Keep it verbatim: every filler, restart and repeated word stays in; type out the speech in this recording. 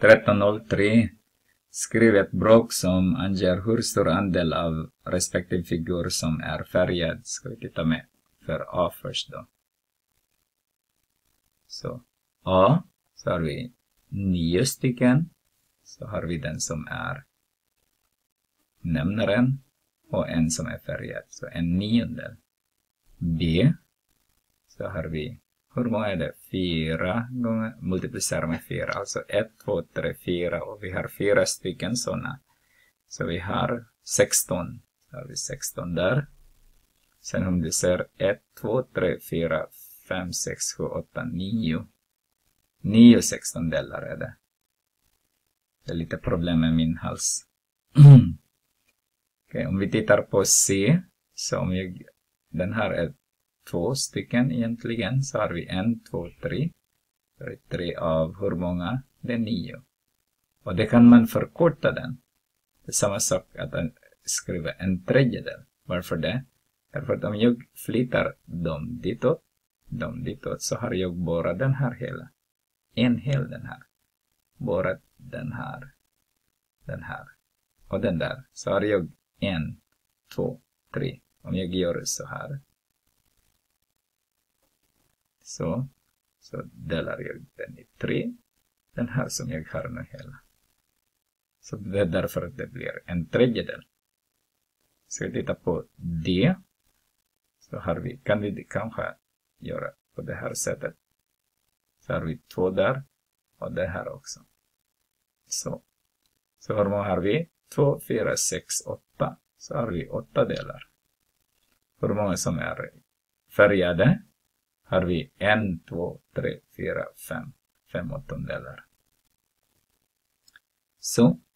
tretton noll tre. Skriv ett block som anger hur stor andel av respektive figur som är färgad. Ska vi titta med för A först då. Så A, så har vi nio stycken. Så har vi den som är nämnaren och en som är färgad. Så en niondel. B, så har vi, hur många är det? Fyra gånger, multiplicerar med fyra. Alltså ett, två, tre, fyra. Och vi har fyra stycken sådana. Så vi har sexton. Så har vi sexton där. Sen om du ser ett, två, tre, fyra, fem, sex, sju, åtta, nio. nio sextondelar är det. Det är lite problem med min hals. Okay, om vi tittar på C. Så om jag, den här är två stycken egentligen. Så har vi en, två, tre. Så är tre av hur många? Det är nio. Och det kan man förkorta den. Det är samma sak att skriva en tredjedel. Varför det? Därför att om jag flyttar dem ditåt, dem ditåt, så har jag bara den här hela. En hel den här. Bara den här. Den här. Och den där. Så har jag en, två, tre. Om jag gör så här. Så. Så delar jag den i tre. Den här som jag har nu hela. Så det är därför att det blir en tredjedel. Så vi tittar på D. Så har vi, kan vi kanske göra på det här sättet. Så har vi två där. Och det här också. Så. Så hur många har vi? två, fyra, sex, åtta. Så har vi åtta delar. Hur många som är färgade? Har vi en, två, tre, fyra, fem. Fem åttondelar. Så.